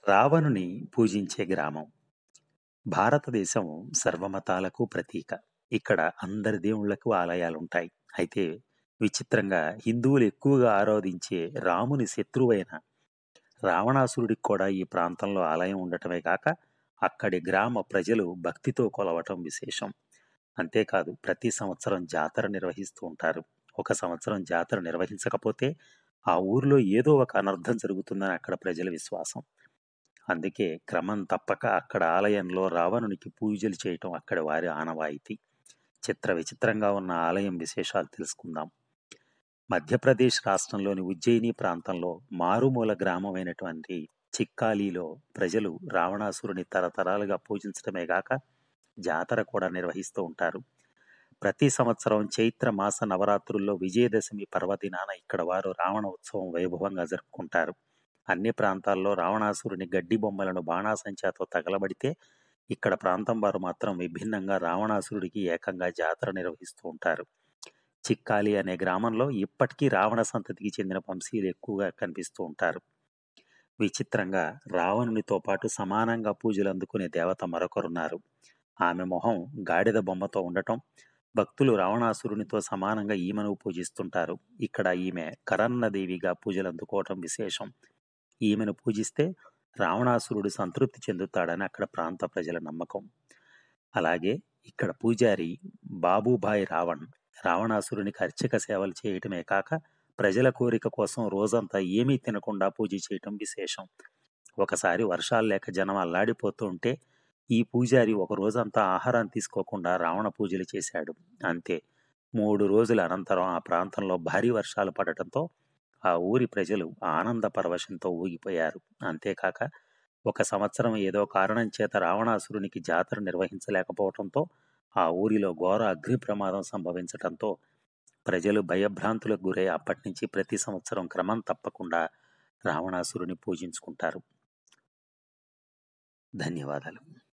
రావణుని పూజించే గ్రామం. భారతదేశం సర్వమతాలకు ప్రతీక. ఇక్కడ అందరి దేవుళ్ళకు ఆలయాలుంటాయి. అయితే విచిత్రంగా హిందువులు ఎక్కువగా ఆరాధించే రాముని శత్రువైన రావణాసురుడికి కూడా ఈ ప్రాంతంలో ఆలయం ఉండటమే కాక అక్కడి గ్రామ ప్రజలు భక్తితో కొలవటం విశేషం. అంతేకాదు ప్రతి సంవత్సరం జాతర నిర్వహిస్తూ ఉంటారు. ఒక సంవత్సరం జాతర నిర్వహించకపోతే ఆ ఊరిలో ఏదో ఒక అనర్థం జరుగుతుందని అక్కడ ప్రజల విశ్వాసం. అందుకే క్రమం తప్పక అక్కడ ఆలయంలో రావణునికి పూజలు చేయటం అక్కడి వారి ఆనవాయితీ. చిత్ర విచిత్రంగా ఉన్న ఆలయం విశేషాలు తెలుసుకుందాం. మధ్యప్రదేశ్ రాష్ట్రంలోని ఉజ్జయిని ప్రాంతంలో మారుమూల గ్రామమైనటువంటి చిక్కాలీలో ప్రజలు రావణాసురుని తరతరాలుగా పూజించడమే గాక జాతర కూడా నిర్వహిస్తూ ఉంటారు. ప్రతి సంవత్సరం చైత్ర మాస నవరాత్రుల్లో విజయదశమి పర్వదినాన ఇక్కడ వారు రావణ ఉత్సవం వైభవంగా జరుపుకుంటారు. అన్ని ప్రాంతాల్లో రావణాసురుని గడ్డి బొమ్మలను బాణాసంచాతో తగలబడితే ఇక్కడ ప్రాంతం వారు మాత్రం విభిన్నంగా రావణాసురుడికి ఏకంగా జాతర నిర్వహిస్తూ ఉంటారు. చిక్కాలి అనే గ్రామంలో ఇప్పటికీ రావణ సంతతికి చెందిన వంశీయులు ఎక్కువగా కనిపిస్తూ ఉంటారు. విచిత్రంగా రావణునితో పాటు సమానంగా పూజలు అందుకునే దేవత మరొకరున్నారు. ఆమె మొహం గాడిద బొమ్మతో ఉండటం, భక్తులు రావణాసురునితో సమానంగా ఈమెను పూజిస్తుంటారు. ఇక్కడ ఈమె కరన్నదేవిగా పూజలు అందుకోవటం విశేషం. ఈమెను పూజిస్తే రావణాసురుడు సంతృప్తి చెందుతాడని అక్కడ ప్రాంత ప్రజల నమ్మకం. అలాగే ఇక్కడ పూజారి బాబుభాయ్ రావణ్ రావణాసురునికి అర్చక సేవలు చేయటమే కాక ప్రజల కోరిక కోసం రోజంతా ఏమీ తినకుండా పూజ చేయటం విశేషం. ఒకసారి వర్షాలు లేక జనం అల్లాడిపోతూ ఉంటే ఈ పూజారి ఒక రోజంతా ఆహారం తీసుకోకుండా రావణ పూజలు చేశాడు. అంతే 3 రోజుల అనంతరం ఆ ప్రాంతంలో భారీ వర్షాలు పడటంతో ఆ ఊరి ప్రజలు ఆనంద పరవశంతో ఊగిపోయారు. అంతేకాక ఒక సంవత్సరం ఏదో కారణం చేత రావణాసురునికి జాతర నిర్వహించలేకపోవటంతో ఆ ఊరిలో ఘోర అగ్ని ప్రమాదం సంభవించటంతో ప్రజలు భయభ్రాంతులకు గురై అప్పటినుంచి ప్రతి సంవత్సరం క్రమం తప్పకుండా రావణాసురుని పూజించుకుంటారు. ధన్యవాదాలు.